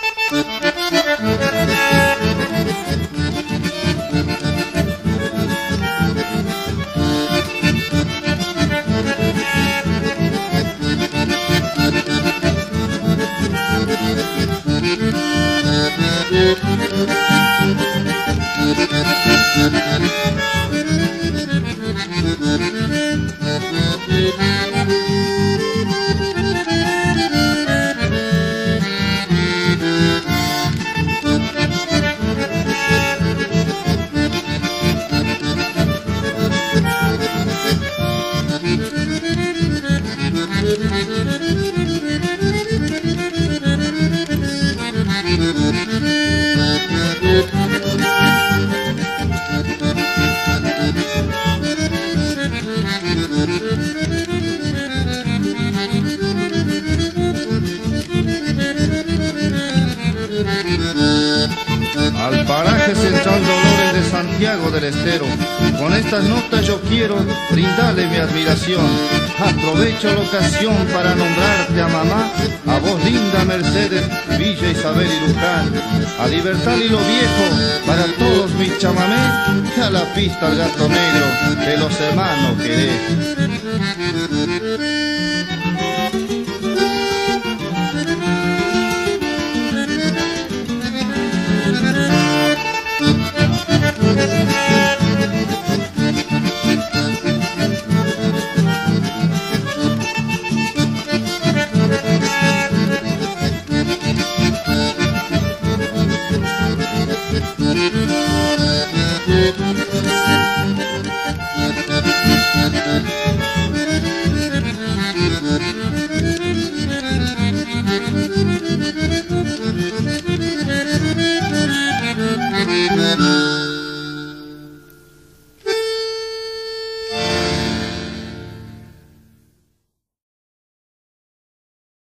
Al paraje central Dolores de Santiago del Estero, con estas notas yo quiero brindarle mi admiración. Aprovecho la ocasión para nombrarte a mamá, a vos linda Mercedes, Villa Isabel y Luján, a Libertad y lo viejo, para todos mis chamamés, y a la pista al gato negro, de los hermanos querés.